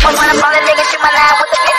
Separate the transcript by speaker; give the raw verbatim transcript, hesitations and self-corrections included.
Speaker 1: When I'm falling, nigga, shoot my line with the